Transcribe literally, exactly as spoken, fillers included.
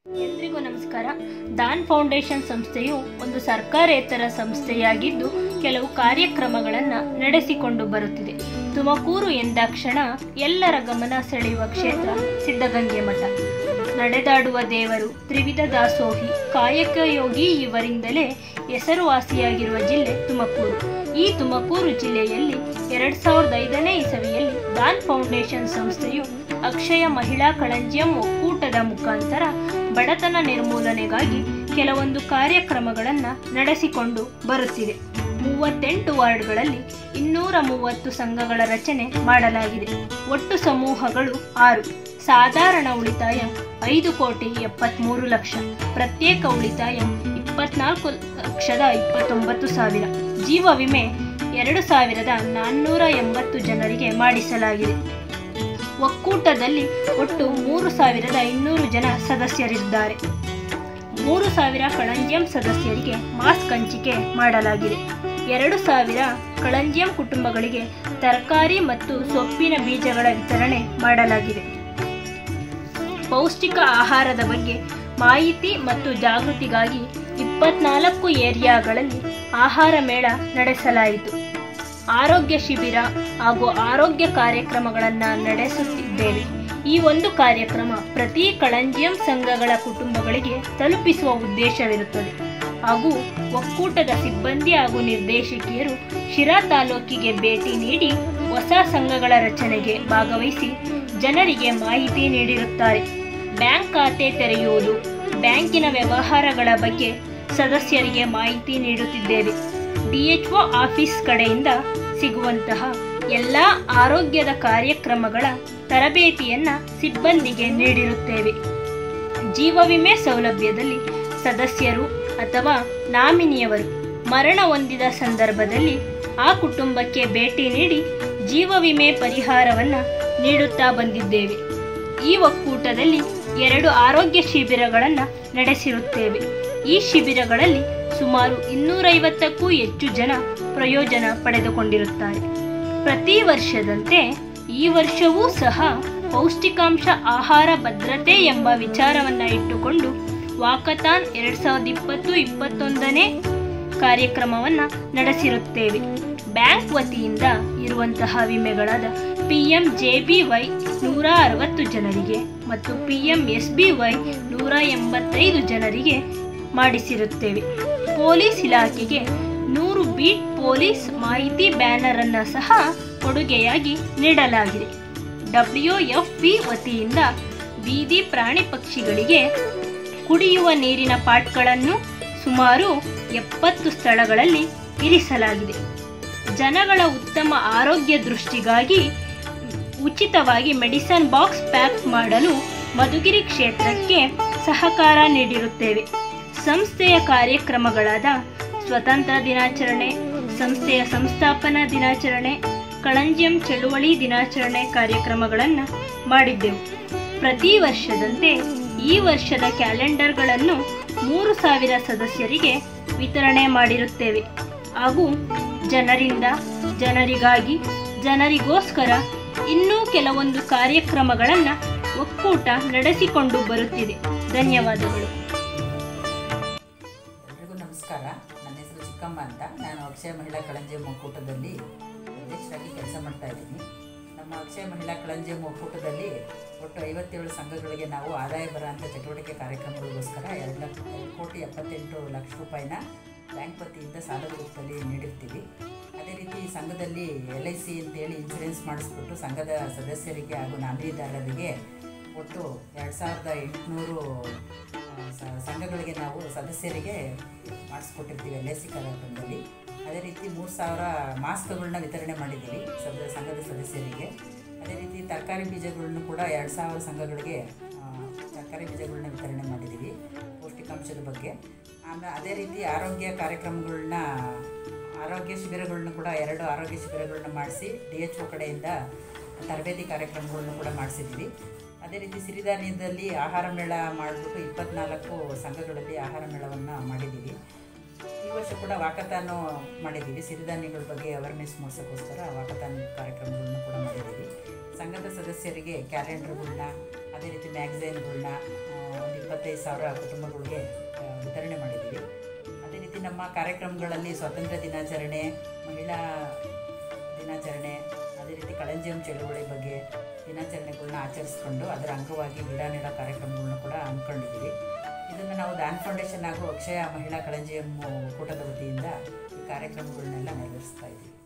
ಎಲ್ರಿಗೂ ನಮಸ್ಕಾರ. Than foundation ಸಂಸ್ಥೆಯು ಒಂದು ಸರ್ಕಾರೇತರ ಸಂಸ್ಥೆಯಾಗಿದ್ದು ಕೆಲವು ಕಾರ್ಯಕ್ರಮಗಳನ್ನು ನಡೆಸಿಕೊಂಡು ಬರುತ್ತಿದೆ. ತುಮಕೂರು ಎಂದಾಕ್ಷಣ ಎಲ್ಲರ ಗಮನ ಸೆಳೆಯುವ ಕ್ಷೇತ್ರ ಸಿದ್ಧಗಂಗೆ ಮಠ. ನಡೆದಾಡುವ ದೇವರು, ತ್ರಿವಿಧ ದಾಸೋಹಿ, ಕಾಯಕ ಯೋಗಿ ಇವರಿಂದಲೇ ಹೆಸರುವಾಸಿಯಾಗಿರುವ ಜಿಲ್ಲೆ ತುಮಕೂರು. ಈ ತುಮಕೂರು ಜಿಲ್ಲೆಯಲ್ಲಿ ಎರಡು ಸಾವಿರದ ಐದನೇ ಇಸವಿಯಲ್ಲಿ ದಾನ್ ಫೌಂಡೇಶನ್ ಸಂಸ್ಥೆಯು ಅಕ್ಷಯ ಮಹಿಳಾ ಕಳಂಜಿಯಂ ಒಕ್ಕೂಟದ ಮುಖಾಂತರ ಬಡತನ ನಿರ್ಮೂಲನೆಗಾಗಿ ಕೆಲವೊಂದು ಕಾರ್ಯಕ್ರಮಗಳನ್ನು ನಡೆಸಿಕೊಂಡು ಬರುತ್ತಿದೆ. ಮೂವತ್ತೆಂಟು ವಾರ್ಡ್ಗಳಲ್ಲಿ ಇನ್ನೂರ ಮೂವತ್ತು ಸಂಘಗಳ ರಚನೆ ಮಾಡಲಾಗಿದೆ. ಒಟ್ಟು ಸಮೂಹಗಳು ಆರು. ಸಾಧಾರಣ ಉಳಿತಾಯ ಐದು ಕೋಟಿ ಎಪ್ಪತ್ತ್ಮೂರು ಲಕ್ಷ, ಪ್ರತ್ಯೇಕ ಉಳಿತಾಯ ಇಪ್ಪತ್ನಾಲ್ಕು ಲಕ್ಷದ ಇಪ್ಪತ್ತೊಂಬತ್ತು ಸಾವಿರ, ಜೀವ ವಿಮೆ ಎರಡು ಸಾವಿರದ ನಾನ್ನೂರ ಎಂಬತ್ತು ಜನರಿಗೆ ಮಾಡಿಸಲಾಗಿದೆ. ಒಕ್ಕೂಟದಲ್ಲಿ ಒಟ್ಟು ಮೂರು ಸಾವಿರದ ಇನ್ನೂರು ಜನ ಸದಸ್ಯರಿದ್ದಾರೆ. ಮೂರು ಸಾವಿರ ಕಳಂಜಿಯಂ ಸದಸ್ಯರಿಗೆ ಮಾಸ್ಕ್ ಹಂಚಿಕೆ ಮಾಡಲಾಗಿದೆ. ಎರಡು ಸಾವಿರ ಕಳಂಜಿಯಂ ಕುಟುಂಬಗಳಿಗೆ ತರಕಾರಿ ಮತ್ತು ಸೊಪ್ಪಿನ ಬೀಜಗಳ ವಿತರಣೆ ಮಾಡಲಾಗಿದೆ. ಪೌಷ್ಟಿಕ ಆಹಾರದ ಬಗ್ಗೆ ಮಾಹಿತಿ ಮತ್ತು ಜಾಗೃತಿಗಾಗಿ ಇಪ್ಪತ್ನಾಲ್ಕು ಏರಿಯಾಗಳಲ್ಲಿ ಆಹಾರ ಮೇಳ ನಡೆಸಲಾಯಿತು. ಆರೋಗ್ಯ ಶಿಬಿರ ಹಾಗೂ ಆರೋಗ್ಯ ಕಾರ್ಯಕ್ರಮಗಳನ್ನು ನಡೆಸುತ್ತಿದ್ದೇವೆ. ಈ ಒಂದು ಕಾರ್ಯಕ್ರಮ ಪ್ರತಿ ಕಳಂಜಿಯಂ ಸಂಘಗಳ ಕುಟುಂಬಗಳಿಗೆ ತಲುಪಿಸುವ ಉದ್ದೇಶವಿರುತ್ತದೆ ಹಾಗೂ ಒಕ್ಕೂಟದ ಸಿಬ್ಬಂದಿ ಹಾಗೂ ನಿರ್ದೇಶಕಿಯರು ಶಿರಾ ತಾಲೂಕಿಗೆ ಭೇಟಿ ನೀಡಿ ಹೊಸ ಸಂಘಗಳ ರಚನೆಗೆ ಭಾಗವಹಿಸಿ ಜನರಿಗೆ ಮಾಹಿತಿ ನೀಡಿರುತ್ತಾರೆ. ಬ್ಯಾಂಕ್ ಖಾತೆ ತೆರೆಯುವುದು, ಬ್ಯಾಂಕಿನ ವ್ಯವಹಾರಗಳ ಬಗ್ಗೆ ಸದಸ್ಯರಿಗೆ ಮಾಹಿತಿ ನೀಡುತ್ತಿದ್ದೇವೆ. ಡಿಎಚ್ಒ ಆಫೀಸ್ ಕಡೆಯಿಂದ ಸಿಗುವಂತಹ ಎಲ್ಲ ಆರೋಗ್ಯದ ಕಾರ್ಯಕ್ರಮಗಳ ತರಬೇತಿಯನ್ನು ಸಿಬ್ಬಂದಿಗೆ ನೀಡಿರುತ್ತೇವೆ. ಜೀವ ವಿಮೆ ಸೌಲಭ್ಯದಲ್ಲಿ ಸದಸ್ಯರು ಅಥವಾ ನಾಮಿನಿಯವರು ಮರಣ ಹೊಂದಿದ ಸಂದರ್ಭದಲ್ಲಿ ಆ ಕುಟುಂಬಕ್ಕೆ ಭೇಟಿ ನೀಡಿ ಜೀವ ವಿಮೆ ಪರಿಹಾರವನ್ನು ನೀಡುತ್ತಾ ಬಂದಿದ್ದೇವೆ. ಈ ಒಕ್ಕೂಟದಲ್ಲಿ ಎರಡು ಆರೋಗ್ಯ ಶಿಬಿರಗಳನ್ನು ನಡೆಸಿರುತ್ತೇವೆ. ಈ ಶಿಬಿರಗಳಲ್ಲಿ ಸುಮಾರು ಇನ್ನೂರೈವತ್ತಕ್ಕೂ ಹೆಚ್ಚು ಜನ ಪ್ರಯೋಜನ ಪಡೆದುಕೊಂಡಿರುತ್ತಾರೆ. ಪ್ರತಿ ವರ್ಷದಂತೆ ಈ ವರ್ಷವೂ ಸಹ ಪೌಷ್ಟಿಕಾಂಶ ಆಹಾರ ಭದ್ರತೆ ಎಂಬ ವಿಚಾರವನ್ನು ಇಟ್ಟುಕೊಂಡು ವಾಕಥಾನ್ ಎರಡು ಸಾವಿರದ ಇಪ್ಪತ್ತು ಇಪ್ಪತ್ತೊಂದನೇ ಕಾರ್ಯಕ್ರಮವನ್ನು ನಡೆಸಿರುತ್ತೇವೆ. ಬ್ಯಾಂಕ್ ವತಿಯಿಂದ ಇರುವಂತಹ ವಿಮೆಗಳಾದ P M J B Y ನೂರ ಅರವತ್ತು ಜನರಿಗೆ ಮತ್ತು P M S B Y ನೂರ ಎಂಬತ್ತೈದು ಜನರಿಗೆ ಮಾಡಿಸಿರುತ್ತೇವೆ. ಪೊಲೀಸ್ ಇಲಾಖೆಗೆ ನೂರು ಬೀಟ್ ಪೊಲೀಸ್ ಮಾಹಿತಿ ಬ್ಯಾನರ್ ಅನ್ನು ಸಹ ಕೊಡುಗೆಯಾಗಿ ನೀಡಲಾಗಿದೆ. ಡಬ್ಲ್ಯೂ ಎಫ್ ಪಿ ವತಿಯಿಂದ ಬೀದಿ ಪ್ರಾಣಿ ಪಕ್ಷಿಗಳಿಗೆ ಕುಡಿಯುವ ನೀರಿನ ಪಾಟ್ಗಳನ್ನು ಸುಮಾರು ಎಪ್ಪತ್ತು ಸ್ಥಳಗಳಲ್ಲಿ ಇರಿಸಲಾಗಿದೆ. ಜನಗಳ ಉತ್ತಮ ಆರೋಗ್ಯ ದೃಷ್ಟಿಗಾಗಿ ಉಚಿತವಾಗಿ ಮೆಡಿಸನ್ ಬಾಕ್ಸ್ ಪ್ಯಾಕ್ ಮಾಡಲು ಮಧುಗಿರಿ ಕ್ಷೇತ್ರಕ್ಕೆ ಸಹಕಾರ ನೀಡಿರುತ್ತೇವೆ. ಸಂಸ್ಥೆಯ ಕಾರ್ಯಕ್ರಮಗಳಾದ ಸ್ವತಂತ್ರ ದಿನಾಚರಣೆ, ಸಂಸ್ಥೆಯ ಸಂಸ್ಥಾಪನಾ ದಿನಾಚರಣೆ, ಕಳಂಜಿಯಂ ಚಳುವಳಿ ದಿನಾಚರಣೆ ಕಾರ್ಯಕ್ರಮಗಳನ್ನು ಮಾಡಿದ್ದೆವು. ಪ್ರತಿ ವರ್ಷದಂತೆ ಈ ವರ್ಷದ ಕ್ಯಾಲೆಂಡರ್ಗಳನ್ನು ಮೂರು ಸಾವಿರ ಸದಸ್ಯರಿಗೆ ವಿತರಣೆ ಮಾಡಿರುತ್ತೇವೆ ಹಾಗೂ ಜನರಿಂದ ಜನರಿಗಾಗಿ ಜನರಿಗೋಸ್ಕರ ಇನ್ನೂ ಕೆಲವೊಂದು ಕಾರ್ಯಕ್ರಮಗಳನ್ನು ಒಕ್ಕೂಟ ನಡೆಸಿಕೊಂಡು ಬರುತ್ತಿದೆ. ಧನ್ಯವಾದಗಳು. ಎಲ್ರಿಗೂ ನಮಸ್ಕಾರ. ನನ್ನ ಹೆಸರು ಚಿಕ್ಕಮ್ಮ ಅಂತ. ನಾನು ಅಕ್ಷಯ ಮಹಿಳಾ ಕಳಂಜಿಯಂ ಒಕ್ಕೂಟದಲ್ಲಿ ಅಧ್ಯಕ್ಷರಾಗಿ ಕೆಲಸ ಮಾಡ್ತಾ ಇದ್ದೀನಿ. ನಮ್ಮ ಅಕ್ಷಯ ಮಹಿಳಾ ಕಳಂಜಿಯಂ ಒಕ್ಕೂಟದಲ್ಲಿ ಒಟ್ಟು ಐವತ್ತೇಳು ಸಂಘಗಳಿಗೆ ನಾವು ಆದಾಯ ಬರೋಂಥ ಚಟುವಟಿಕೆ ಕಾರ್ಯಕ್ರಮಗಳಿಗೋಸ್ಕರ ಎರಡು ಲಕ್ಷ ಎರಡು ಕೋಟಿ ಎಪ್ಪತ್ತೆಂಟು ಲಕ್ಷ ರೂಪಾಯಿನ ಬ್ಯಾಂಕ್ ವತಿಯಿಂದ ಸಾಲದ ರೂಪದಲ್ಲಿ ನೀಡಿರ್ತೀವಿ. ಅದೇ ರೀತಿ ಸಂಘದಲ್ಲಿ ಎಲ್ ಐ ಸಿ ಅಂತೇಳಿ ಇನ್ಸೂರೆನ್ಸ್ ಮಾಡಿಸ್ಬಿಟ್ಟು ಸಂಘದ ಸದಸ್ಯರಿಗೆ ಹಾಗೂ ನಾಮಿನಿದಾರರಿಗೆ ಒಟ್ಟು ಎರಡು ಸಾವಿರದ ಎಂಟುನೂರು ಸಂಘಗಳಿಗೆ ನಾವು ಸದಸ್ಯರಿಗೆ ಮಾಡಿಸ್ಕೊಟ್ಟಿರ್ತೀವಿ ಎಲ್ ಐ ಸಿ ಕಾರ್ಯಕ್ರಮದಲ್ಲಿ. ಅದೇ ರೀತಿ ಮೂರು ಸಾವಿರ ಮಾಸ್ಕ್ಗಳನ್ನ ವಿತರಣೆ ಮಾಡಿದ್ದೀವಿ ಸದ ಸಂಘದ ಸದಸ್ಯರಿಗೆ. ಅದೇ ರೀತಿ ತರಕಾರಿ ಬೀಜಗಳನ್ನು ಕೂಡ ಎರಡು ಸಾವಿರ ಸಂಘಗಳಿಗೆ ತರಕಾರಿ ಬೀಜಗಳನ್ನ ವಿತರಣೆ ಮಾಡಿದ್ದೀವಿ ಪೌಷ್ಟಿಕಾಂಶದ ಬಗ್ಗೆ. ಆಮೇಲೆ ಅದೇ ರೀತಿ ಆರೋಗ್ಯ ಕಾರ್ಯಕ್ರಮಗಳನ್ನ ಆರೋಗ್ಯ ಶಿಬಿರಗಳನ್ನ ಕೂಡ ಎರಡು ಆರೋಗ್ಯ ಶಿಬಿರಗಳನ್ನ ಮಾಡಿಸಿ ಡಿ ಎಚ್ ಒ ಕಡೆಯಿಂದ ತರಬೇತಿ ಕಾರ್ಯಕ್ರಮಗಳನ್ನು ಕೂಡ ಮಾಡಿಸಿದ್ದೀವಿ. ಅದೇ ರೀತಿ ಸಿರಿಧಾನ್ಯದಲ್ಲಿ ಆಹಾರ ಮೇಳ ಮಾಡಿಬಿಟ್ಟು ಇಪ್ಪತ್ನಾಲ್ಕು ಸಂಘಗಳಲ್ಲಿ ಆಹಾರ ಮೇಳವನ್ನು ಮಾಡಿದ್ದೀವಿ. ಈ ವರ್ಷ ಕೂಡ ವಾಕಥಾನು ಮಾಡಿದ್ದೀವಿ. ಸಿರಿಧಾನ್ಯಗಳ ಬಗ್ಗೆ ಅವೇರ್ನೆಸ್ ಮೂಡಿಸೋಕ್ಕೋಸ್ಕರ ವಾಕಥಾನ್ ಕಾರ್ಯಕ್ರಮಗಳನ್ನು ಕೂಡ ಮಾಡಿದ್ದೀವಿ. ಸಂಘದ ಸದಸ್ಯರಿಗೆ ಕ್ಯಾಲೆಂಡರ್ಗಳನ್ನ, ಅದೇ ರೀತಿ ಮ್ಯಾಗಝೈನ್ಗಳನ್ನ, ಒಂದು ಇಪ್ಪತ್ತೈದು ಸಾವಿರ ಕುಟುಂಬಗಳಿಗೆ ಆ, ವಿತರಣೆ ಮಾಡಿದ್ದೀವಿ. ಅದೇ ರೀತಿ ನಮ್ಮ ಕಾರ್ಯಕ್ರಮಗಳಲ್ಲಿ ಸ್ವಾತಂತ್ರ್ಯ ದಿನಾಚರಣೆ, ಮಹಿಳಾ ದಿನಾಚರಣೆ, ಅದೇ ರೀತಿ ಕಳಂಜಿಯಂ ಚಳುವಳಿ ಬಗ್ಗೆ ದಿನಾಚರಣೆಗಳನ್ನ ಆಚರಿಸ್ಕೊಂಡು ಅದರ ಅಂಗವಾಗಿ ಗಿಡ ನೆಡೋ ಕಾರ್ಯಕ್ರಮಗಳನ್ನ ಕೂಡ ಹಮ್ಮಿಕೊಂಡಿದ್ದೀವಿ. ಇದನ್ನು ನಾವು ದಾನ್ ಫೌಂಡೇಶನ್ ಹಾಗೂ ಅಕ್ಷಯ ಮಹಿಳಾ ಕಳಂಜಿಯಂ ಒಕ್ಕೂಟದ ವತಿಯಿಂದ ಈ ಕಾರ್ಯಕ್ರಮಗಳನ್ನೆಲ್ಲ ನೆರವೇರಿಸ್ತಾ ಇದ್ದೀವಿ.